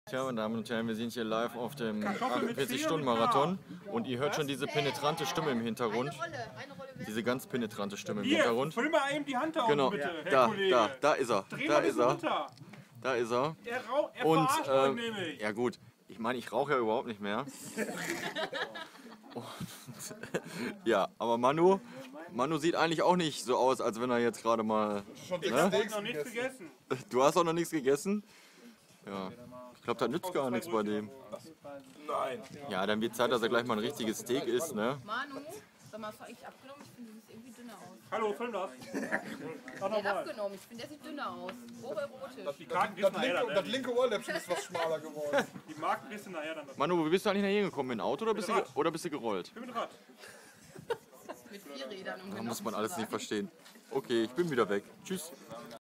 Tja, meine Damen und Herren, wir sind hier live auf dem 48-Stunden-Marathon und ihr hört schon diese penetrante Stimme im Hintergrund. Diese ganz penetrante Stimme im Hintergrund. Füll mal eben die Hand da Genau, bitte, Herr Kollege. da ist er. Da ist er. Da ist er. Er Und verarscht euch nämlich. ja gut, ich meine, ich rauche ja überhaupt nicht mehr. Und, ja, aber Manu sieht eigentlich auch nicht so aus, als wenn er jetzt gerade mal... Ich hab noch nichts gegessen. Du hast auch noch nichts gegessen? Ja. Ich glaube, das nützt gar nichts bei dem. Nein. Ja, dann wird Zeit, dass er gleich mal ein richtiges Steak isst, ne? Manu, sag mal, hast du eigentlich abgenommen? Ich finde, du siehst irgendwie dünner aus. Hallo, film das. Mach Der hat nochmal. abgenommen, ich finde, der sieht dünner aus. Hocherotisch. Die Karten gehst nachher dann. Das linke Ohrläppchen ist was schmaler geworden. Die Marken gehst du nachher dann. Manu, wie bist du eigentlich nachher gekommen? Mit dem Auto oder bist du gerollt? Ich bin mit Rad. Mit 4 Rädern, um Da genau muss man zu alles sein. nicht verstehen. Okay, ich bin wieder weg. Tschüss.